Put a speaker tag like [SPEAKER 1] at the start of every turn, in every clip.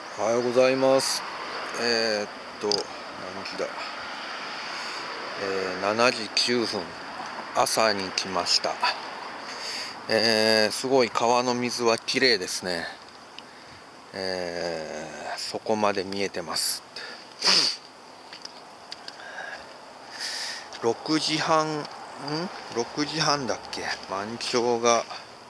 [SPEAKER 1] おはようございます。何時だ、7時9分、朝に来ました。すごい川の水はきれいですね。そこまで見えてます。6時半だっけ、満潮が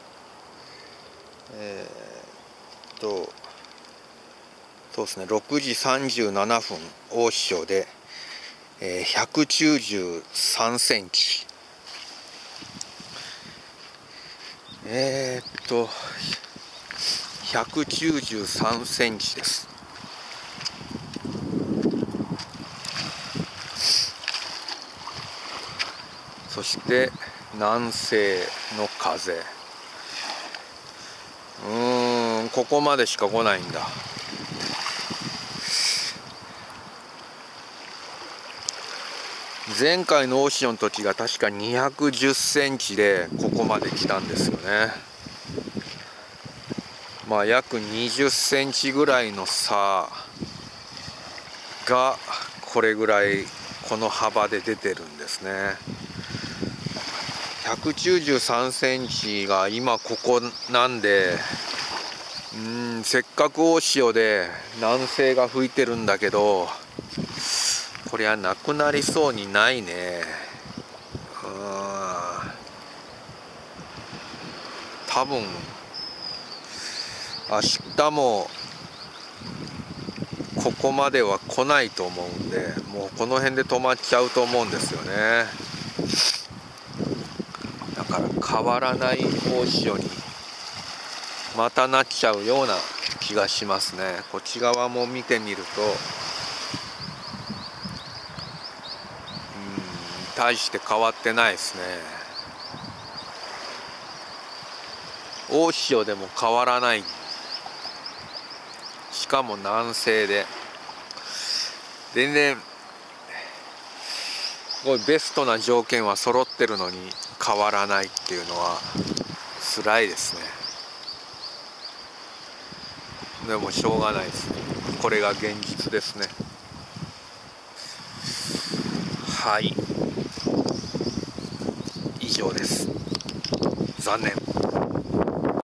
[SPEAKER 1] そうですね、6時37分大潮で、193センチ。193センチです。そして南西の風、ここまでしか来ないんだ。前回の大潮の時が確か210センチでここまで来たんですよね。まあ約20センチぐらいの差がこれぐらいこの幅で出てるんですね。193センチが今ここなんで、せっかく大潮で南西が吹いてるんだけど、こりゃなくなりそうにないね。多分明日もここまでは来ないと思うんで、もうこの辺で止まっちゃうと思うんですよね。だから変わらない大潮にまたなっちゃうような気がしますね。こっち側も見てみると、大して変わってないですね。大潮でも変わらない。しかも南西で全然すごいベストな条件は揃ってるのに変わらないっていうのは辛いですね。でもしょうがないですね。これが現実ですね。はい、以上です。残念。